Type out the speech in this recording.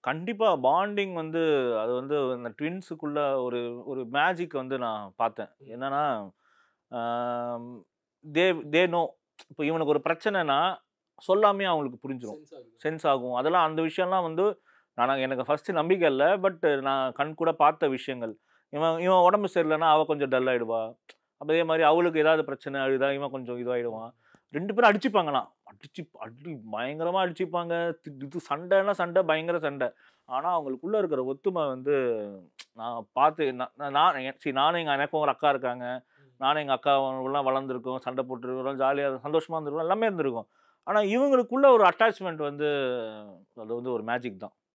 கண்டிப்பா பாண்டிங் வந்து அது வந்து இந்த ட்வின்ஸுக்குள்ள ஒரு ஒரு மேஜிக் வந்து நான் பார்த்தேன். என்னன்னா, ஆம் தே தே நோ. இப்ப இவனுக்கு ஒரு பிரச்சனைன்னா, சொல்லாமயே அவங்களுக்கு புரிஞ்சிரும். சென்ஸ் ஆகுது. சென்ஸ் ஆகும். அதெல்லாம் அந்த விஷயம்லாம் வந்து எனக்கு ஃபர்ஸ்ட்டு நம்பிக்கை இல்ல. பட் நான் கண்கூட பார்த்த விஷயங்கள். இவன் இவன் உடம்பு சரியில்லன்னா, அவ கொஞ்சம் டல் ஆயிடுவா. அதே மாரி அவளுக்கு ஏதாவது பிரச்சனை அழுதா, இவன் கொஞ்சம் ம். இதுவாயிடுவான். 2 பேரும் அடிச்சுப்பாங்களாம். அடி பயங்கரமா அடிச்சுப்பாங்க. இது சண்டைன்னா சண்டை, பயங்கர சண்டை. ஆனா, அவங்களுக்குள்ள இருக்கிற ஒத்துமை வந்து நான் பார்த்து நானும் எனக்கும் ஒரு அக்கா இருக்காங்க. ம். நானும் எங்க அக்காவும்லாம் வளர்ந்துருக்கோம். சண்டை போட்டுருக்கிறோம். ஜாலியா சந்தோஷமா இருந்திருக்கோம். எல்லாமே இருந்திருக்கும். ஆனா, இவங்களுக்குள்ள ஒரு அட்டாச்மென்ட் வந்து அது வந்து ஒரு மேஜிக் தான்.